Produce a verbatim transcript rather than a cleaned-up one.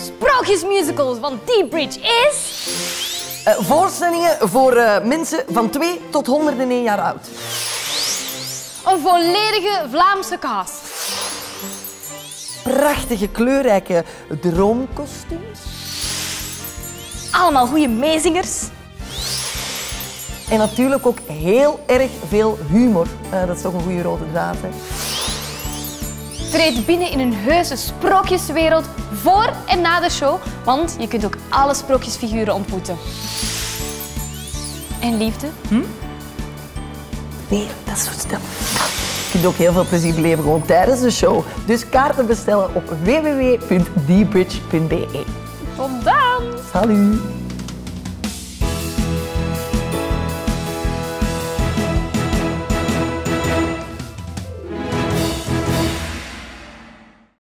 sprookjesmusical van T-Bridge is... Uh, voorstellingen voor uh, mensen van twee tot honderdéén jaar oud. Een volledige Vlaamse cast. Prachtige, kleurrijke droomkostuums. Allemaal goede meezingers. En natuurlijk ook heel erg veel humor. Uh, dat is toch een goede rode draad, hè? Treed binnen in een heuse sprookjeswereld voor en na de show, want je kunt ook alle sprookjesfiguren ontmoeten. En liefde? Hm? Nee, dat is zo stil. Je kunt ook heel veel plezier beleven gewoon tijdens de show. Dus kaarten bestellen op w w w punt d bridge punt b e. Tot dan! Salut!